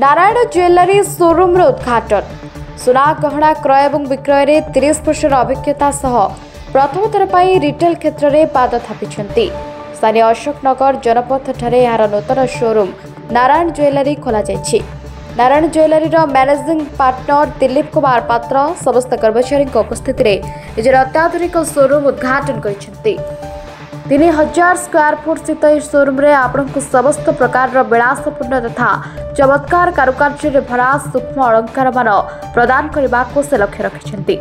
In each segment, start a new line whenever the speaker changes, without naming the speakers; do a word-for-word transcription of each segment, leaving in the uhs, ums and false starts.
Narayan jewellery showroom उद्घाटन सुना गहना क्रय और विक्रय में तीस वर्ष अभिज्ञता सह प्रथम थर पर रिटेल क्षेत्र में पाद थापिछंती। स्थानीय अशोकनगर जनपथ ठारे यार नूतन शोरूम नारायण ज्वेलरी खोल जाइछि। Narayan jewellery managing partner Dilip Kumar Patra समस्त कर्मचारी उपस्थित में निजर अत्याधुनिक शोरूम उद्घाटन कर तीन हजार स्क्वायर फुट स्थित यह शोरूम रे आपण को समस्त प्रकार विलासपूर्ण तथा चमत्कार कारुकार्य भरा सूक्ष्म अलंकार मान प्रदान करने को से लक्ष्य रखिछंती।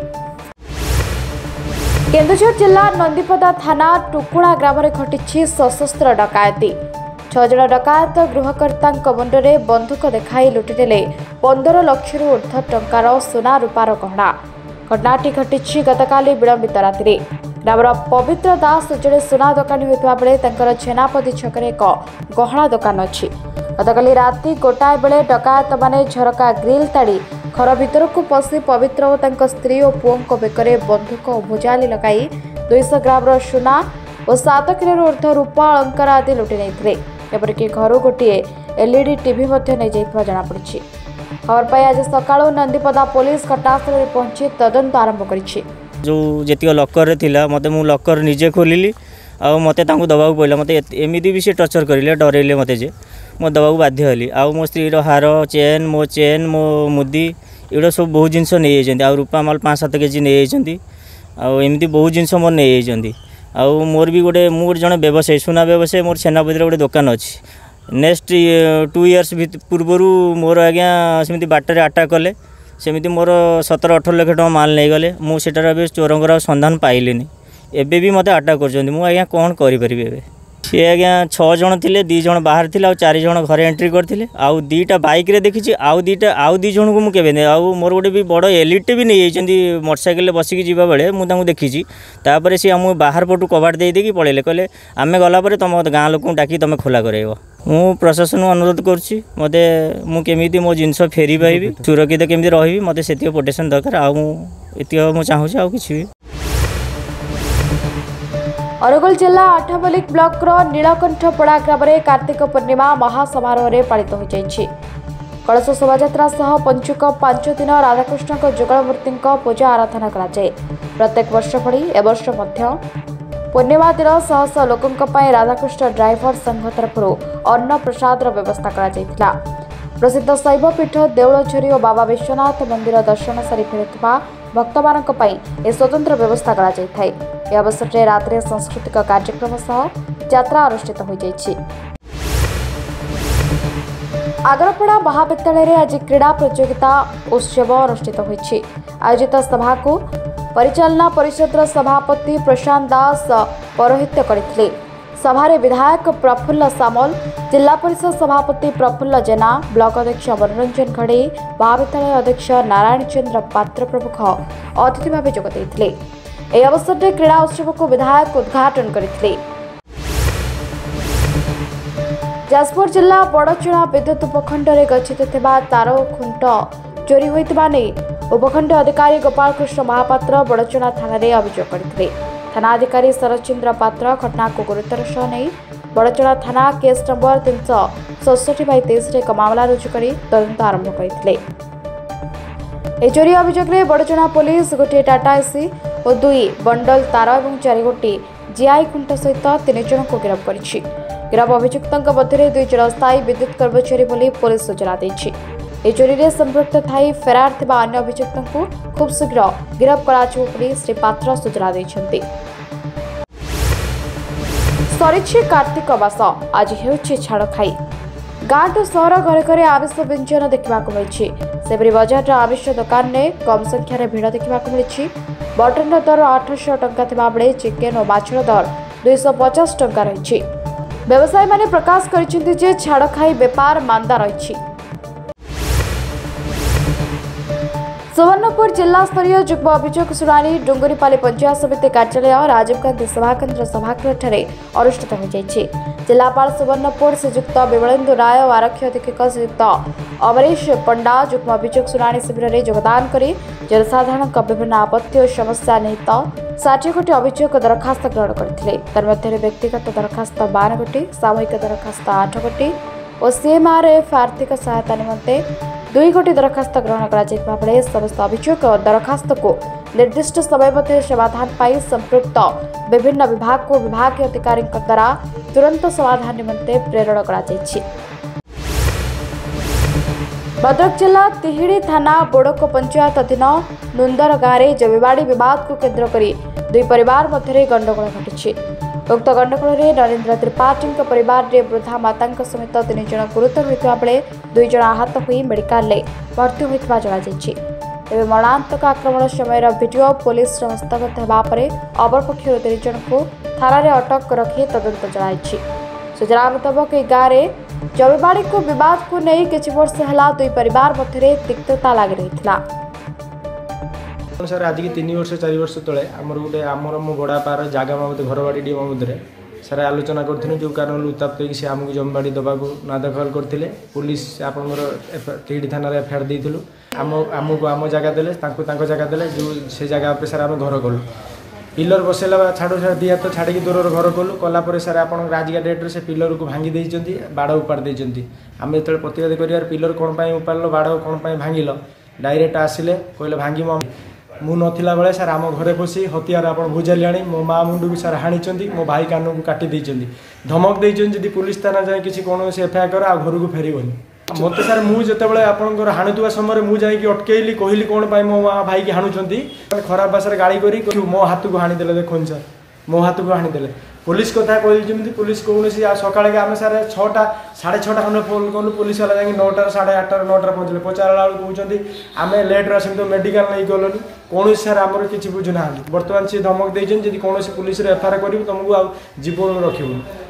केन्दुझर जिला नंदीपदा थाना टुकुणा ग्राम में घटी सशस्त्र डकायती। छह जन डकायत गृहकर्ता मुंडे बंधुक देखाई लुटिनेले पंदर लक्ष ऊर्ध्व टंकार सोना रूपार गहना। घटनाटी घटी गतकाली विलंबित राति। ग्रामर पवित्र दास जड़े सुना दोकानी होता बेले छेनापदी छकरे एक गहना दोकान अच्छी। गतकाली राति गोटाए बेले डकायत माने झरका ग्रिल ताड़ी घर भीतर को पशि पवित्र और स्त्री और पुओं बेकरे बंधुक और भुजाली लगाई दुईश ग्राम सुना और सात किलो ऊर्ध्व रूपा अलंकार आदि लुटि नहीं एपरिक घर गोटे एलईडी टीवी नहीं जमापड़ी। खबर पाई आज सकाळु नंदीपदा पुलिस घटनास्थल में पहुंची तदंत आरंभ करिछि।
जो जी लकर थिला मते मु लकर निजे खोलिली आ मते तांको दबाक पड़ला मते एमिदी भी से टर्चर करिले डरेले मते जे मो दबाक बाध्य हली आ मो स्त्री रो हार चेन मो चेन मो मुदी एडा सब बहुत जिनस नै जाइछन्ती आ रूपा माल पाँच सात केजी नै जाइछन्ती आ एमिदी बहुत जिनस मोर नै जाइछन्ती आ मोर भी गोटे मोर जने व्यवसाय सुना व्यवसाय मोर छेनापदी रे गोटे दुकान अछि। नेक्स्ट टू इयर्स पूर्वर मोर आज्ञा सेमती बाटर अटैक कले सेमती मोर सतर अठर लाख टका माल नहीं गले मुझे चोरंकर सन्धान पाइलिनी एबे भी मते अटैक कर मुझे कौन करें सी आज्ञा छः जन थे दी जन बाहर थे आ चार जन घर एंट्री करते आउ दीटा बाइक रे देखी आउ दीटा आउ दी जन को मुझे आउ मोर गोटे भी बड़ एलिटे भी नहीं जाती मोटरसाइकेल बसिकी जीवा बेले मुझे देखी तापर सी आम बाहर पटू कबाट दे देकी पड़े कहले आम गलापर तुम गाँ लोक डाकी तुम खोला कर मु प्रशासन अनुरोध करुच्ची मते मु केमिति मो जिनस फेरी पाइबी सुरक्षित केमिति रहिबी मते सेति प्रोटेक्शन दरकार आ मु एति मु चाहूची आ किछि भी।
अनुगुल जिला आठमल्लिक ब्लॉक रो नीलकंठपड़ा ग्राम में कार्तिक पूर्णिमा महासमारोह रे पालित हो जाइछि। कलश शोभायात्रा सह पंचुक पांच दिन राधाकृष्ण जुगल मूर्ति पूजा आराधना करा जाए। प्रत्येक वर्ष भली ए वर्ष मध्य पूर्णिमा दिन शह शह लोकों राधाकृष्ण ड्राइवर संघ तरफ अन्न प्रसाद व्यवस्था करा। प्रसिद्ध शैवपीठ देउलझरी और बाबा विश्वनाथ मंदिर दर्शन सारी फेरुवा भक्त मान स्वतंत्र व्यवस्था करा। अवसर में रात्रि सांस्कृतिक कार्यक्रम सह यात्रा अनुष्ठित हो जाइछि। आगरपड़ा महाविद्यालय में आज क्रीड़ा प्रतियोगिता उत्सव अनुष्ठित होइछि। आयोजित सभा को परिचालना परिषद सभापति प्रशांत दास पौरोहित्य करथिले। सभारे विधायक प्रफुल्ल सामल, जिला परिषद सभापति प्रफुल्ल जेना, ब्लॉक अध्यक्ष मनोरंजन घड़े, महाविद्यालय अध्यक्ष नारायण चंद्र पात्र प्रमुख अतिथि भाव जोगदेइथिले। एही अवसर में क्रीड़ा उत्सव को विधायक उद्घाटन करथिले। जाजपुर जिला बड़चुणा विद्युत उपखंड में गच्छित थिबा तार खुंट चोरी होइतबा नै उपखंड अधिकारी गोपाल कृष्ण महापात्र बड़चुणा थाना रे अभियोग करथिले। थाना अधिकारी शरचंद्र पात्र घटना को गुरुतर सह नहीं बड़चुणा थाना केस नंबर तीन सौ सड़सठ बै तेईस एक मामला रुजु कर तदंत आरंभ करथिले। ए चोरी अभियोग में बड़चुणा पुलिस गोटे टाटा एसी और दुई बंडल तार और चार गोटी जीआई खुंट सहित तीन जन को गिरफ्त करिछि। गिरफ अभियुक्तों मध्य दुई जन स्थायी विद्युत कर्मचारी बोली पुलिस सूचना देछि। ए चोरी रे संपृक्त थाई फेरार थिबा अन्य अभियुक्तों को खूब शीघ्र गिरफ्त कराଯିबो बोली श्री पात्र सूचना देछन्ति। सरिछि कार्तिक मास आज हेउछि छाड़ खाई। गाँ टू सहर घरे घरे आमिष व्यंजन देखा मिली। सेबरी बजार आमिष दुकान में कम संख्यार भिड़ देखा मिली। मटन दर आठश टंका थिबा बेले चिकेन और माछर दर दुईश पचास टंका रही। व्यवसायी माने प्रकाश करिसेंति जे छाड़ खाई बेपार मांदा रही। सुवर्णपुर जिला स्तरीय जुग्म अभियोग शुणाणी डुंगरीपाली पंचायत समिति कार्यालय राजीव गांधी सभाकेन्द्र सभागृह अनुष्ठित हो जाइछि। जिलापाल सुवर्णपुर श्रीजुक्त विमलेन्दु राय और आरक्षी अधीक्षक श्रीयुक्त अमरीश पंडा जुग्म अभियोग शुणाणी शिविर में योगदान कर जनसाधारण विभिन्न आपत्ति और समस्या निहित षाठी गोटी अभियोग दरखास्त ग्रहण करते। तन्मध्य व्यक्तिगत दरखास्त बारह गोटी, सामूहिक दरखास्त आठ गोटी और सीएमआरएफ आर्थिक सहायता निमंते दुई गोटी दरखास्त ग्रहण करा बेले समस्त अभियोग और दरखास्त को निर्दिष्ट समय मध्य समाधान पाई संपृक्त विभिन्न विभाग को विभागीय अधिकारी द्वारा तुरंत समाधान निमंते प्रेरण करा भद्रक जिला तिहिड़ी थाना बोड़क पंचायत अधीन नुंदर गाँव जमीबाड़ी विवाद को केन्द्र करी दुई परिवार मध्य गंडगोल घटी उक्त गंडगोल में नरेन्द्र त्रिपाठी परिवार रे वृद्धा माता समेत तीन जन गुरुतर होता बेले दुई जन आहत हो मेडिकल भर्ती होता जनाଯାଇଛି। तेज मरणांतक आक्रमण समय भिडियो पुलिस हस्तगत होगापर अपरपक्ष तीन जन को थाना अटक रखी तदंत चलाई। सूचना मुताबक यह गाँव में जमीबाड़ी को विवाद को नहीं किछि वर्ष है दुई परिवार मध्य तिक्तता लगी रही।
सर आज की तीन वर्ष चार वर्ष तले आमर गोटे आमर मो बड़ा पार जगह बाबद घर बाड़ी डी बाबद सर आलोचना करूँ जो कारण उत्ताप्त होगी सी आमको जमीबाड़ी देवाक ना दखल करते पुलिस आपंकर तिहिड़ी थाना एफआईआर देलु आम आमको आम जगह देले जगह देले जो से जगह पे सर आम घर कलु पिलर बसैला छाड़ छाड़ दी हाथ छाड़ी दूर घर कलु कलापर सर आप आजिका डेट्रे से पिलर को भांगी देती बाड़ उपाड़ी देती आम जो प्रतिवाद कर पिलर कौन उपाड़ बाड़ कौन भांगिल डायरेक्ट आसिले कहले भांगी मु नथिला बेले सर आम घरे पशि हथियार आप बुझारे मो माँ मुंड भी सर हाणी मो भाई कान को काटी धमक देती पुलिस थाना जाए किसी कौन एफआईआर कर आ घर को फेरबनी मत सर मुझे आपंकर हाणुवा समय मुझे अटकैली कहली कौन मो भाई की हाणुंट खराब भाषा गाड़ी कर मो हाथ को हाणीदे देखुन सर मो हाथ को हाणीदे पुलिस कथा कहली पुलिस कौन सका आम सर छटा साढ़े छटा खंडे फोन कलु पुलिस वाला जाए नौटार साढ़े आठटार नौटार पहुँचले पचारा बेलू कहते आम लेट्रे आस तो मेडिकल नहीं गलुनि कौन सर आमर किसी बुझुना बर्तमान सी धमक देती कौन पुलिस एफआईआर करूँ तुमको जीवन रखी